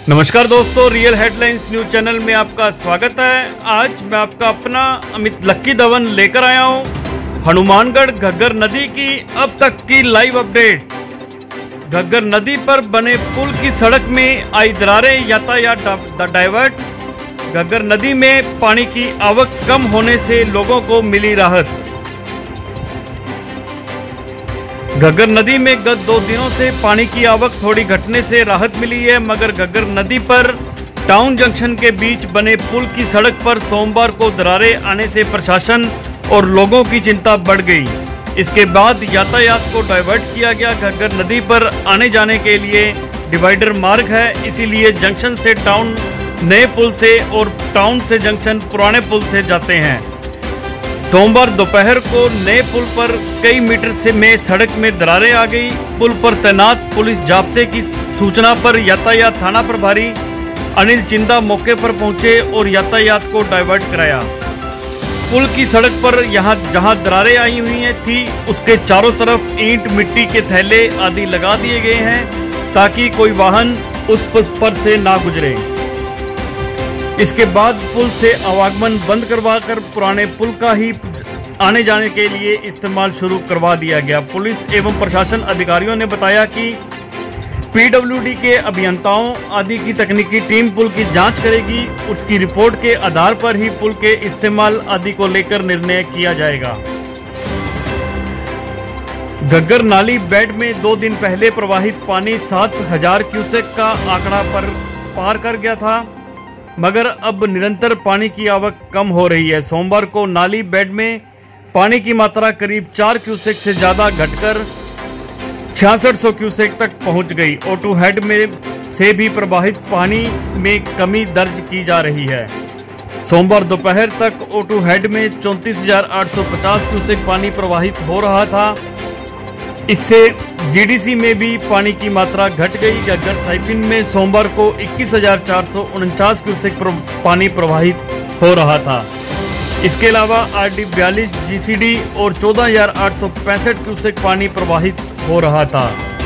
नमस्कार दोस्तों, real headlines news channel में आपका स्वागत है। आज मैं आपका अपना अमित लक्की दवन लेकर आया हूं हनुमानगढ़ घग्गर नदी की अब तक की लाइव अपडेट। घग्गर नदी पर बने पुल की सड़क में आई दरारें, यातायात डाइवर्ट। घग्गर नदी में पानी की आवक कम होने से लोगों को मिली राहत। घग्गर नदी में गत 2 दिनों से पानी की आवक थोड़ी घटने से राहत मिली है, मगर घग्गर नदी पर टाउन जंक्शन के बीच बने पुल की सड़क पर सोमवार को दरारें आने से प्रशासन और लोगों की चिंता बढ़ गई। इसके बाद यातायात को डाइवर्ट किया गया। घग्गर नदी पर आने जाने के लिए डिवाइडर मार्ग है, इसीलिए जंक्शन से टाउन नए पुल से और टाउन से जंक्शन पुराने पुल से जाते हैं। सोमवार दोपहर को नए पुल पर कई मीटर से में सड़क में दरारें आ गई। पुल पर तैनात पुलिस जाब्ते की सूचना पर यातायात थाना प्रभारी अनिल चिंदा मौके पर पहुंचे और यातायात को डाइवर्ट कराया। पुल की सड़क पर जहां दरारें आई हुई थी उसके चारों तरफ ईंट, मिट्टी के थैले आदि लगा दिए गए हैं ताकि कोई वाहन उस पर से ना गुजरे। इसके बाद पुल से आवागमन बंद करवाकर पुराने पुल का ही आने जाने के लिए इस्तेमाल शुरू करवा दिया गया। पुलिस एवं प्रशासन अधिकारियों ने बताया कि पीडब्ल्यूडी के अभियंताओं आदि की तकनीकी टीम पुल की जांच करेगी। उसकी रिपोर्ट के आधार पर ही पुल के इस्तेमाल आदि को लेकर निर्णय किया जाएगा। घग्गर नाली बेड में 2 दिन पहले प्रवाहित पानी 7000 क्यूसेक का आंकड़ा पर पार कर गया था, मगर अब निरंतर पानी की आवक कम हो रही है। सोमवार को नाली बेड में पानी की मात्रा करीब 4 क्यूसेक से ज़्यादा घटकर 6600 क्यूसेक तक पहुंच गई। O2 हेड में से भी प्रवाहित पानी में कमी दर्ज की जा रही है। सोमवार दोपहर तक O2 हेड में 34,850 क्यूसेक पानी प्रवाहित हो रहा था। इससे जीडीसी में भी पानी की मात्रा घट गई। घग्गर साइफिन में सोमवार को 21,449 क्यूसेक पानी प्रवाहित हो रहा था। इसके अलावा RD 42 GCD और 14,865 क्यूसेक पानी प्रवाहित हो रहा था।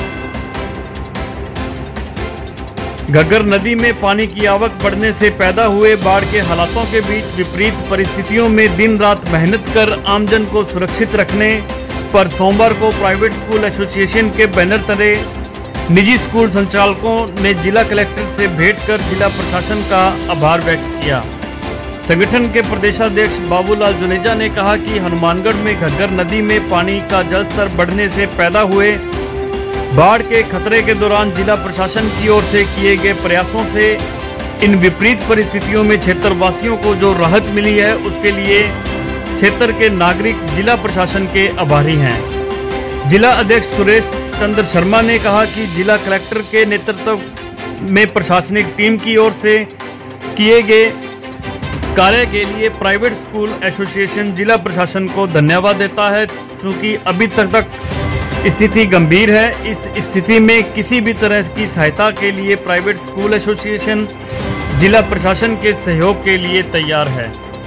घग्गर नदी में पानी की आवक बढ़ने से पैदा हुए बाढ़ के हालातों के बीच विपरीत परिस्थितियों में दिन रात मेहनत कर आमजन को सुरक्षित रखने पर सोमवार को प्राइवेट स्कूल एसोसिएशन के बैनर तले निजी स्कूल संचालकों ने जिला कलेक्टर से भेंट कर जिला प्रशासन का आभार व्यक्त किया। संगठन के प्रदेशाध्यक्ष बाबूलाल जुनेजा ने कहा कि हनुमानगढ़ में घग्गर नदी में पानी का जलस्तर बढ़ने से पैदा हुए बाढ़ के खतरे के दौरान जिला प्रशासन की ओर से किए गए प्रयासों से इन विपरीत परिस्थितियों में क्षेत्रवासियों को जो राहत मिली है उसके लिए क्षेत्र के नागरिक जिला प्रशासन के आभारी हैं। जिला अध्यक्ष सुरेश चंद्र शर्मा ने कहा कि जिला कलेक्टर के नेतृत्व में प्रशासनिक टीम की ओर से किए गए कार्य के लिए प्राइवेट स्कूल एसोसिएशन जिला प्रशासन को धन्यवाद देता है, क्योंकि अभी तक स्थिति गंभीर है। इस स्थिति में किसी भी तरह की सहायता के लिए प्राइवेट स्कूल एसोसिएशन जिला प्रशासन के सहयोग के लिए तैयार है।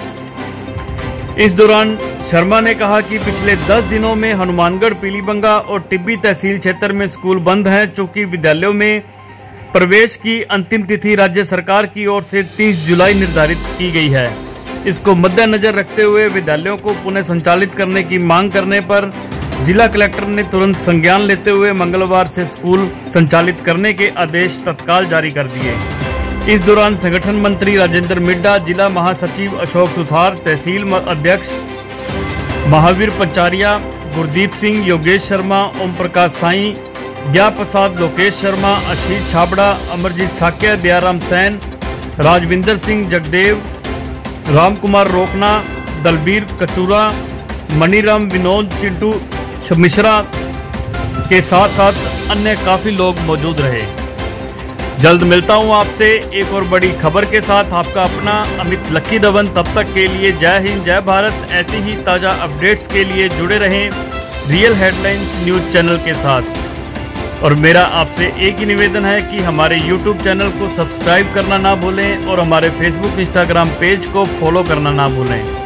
इस दौरान शर्मा ने कहा कि पिछले 10 दिनों में हनुमानगढ़, पीलीबंगा और टिब्बी तहसील क्षेत्र में स्कूल बंद हैं, चूंकि विद्यालयों में प्रवेश की अंतिम तिथि राज्य सरकार की ओर से 30 जुलाई निर्धारित की गई है। इसको मद्देनजर रखते हुए विद्यालयों को पुनः संचालित करने की मांग करने पर जिला कलेक्टर ने तुरंत संज्ञान लेते हुए मंगलवार से स्कूल संचालित करने के आदेश तत्काल जारी कर दिए। इस दौरान संगठन मंत्री राजेंद्र मिड्डा, जिला महासचिव अशोक सुथार, तहसील अध्यक्ष महावीर पंचारिया, गुरदीप सिंह, योगेश शर्मा, ओम प्रकाश साई, ज्ञा प्रसाद, लोकेश शर्मा, आशीष छाबड़ा, अमरजीत साक्य, दयाराम सैन, राजविंदर सिंह, जगदेव, राम कुमार रोकना, दलबीर कचूरा, मनीराम, विनोद, चिंटू मिश्रा के साथ साथ अन्य काफी लोग मौजूद रहे। जल्द मिलता हूं आपसे एक और बड़ी खबर के साथ। आपका अपना अमित लक्की दवन। तब तक के लिए जय हिंद, जय भारत। ऐसी ही ताज़ा अपडेट्स के लिए जुड़े रहें रियल हेडलाइंस न्यूज चैनल के साथ। और मेरा आपसे एक ही निवेदन है कि हमारे YouTube चैनल को सब्सक्राइब करना ना भूलें और हमारे Facebook, Instagram पेज को फॉलो करना ना भूलें।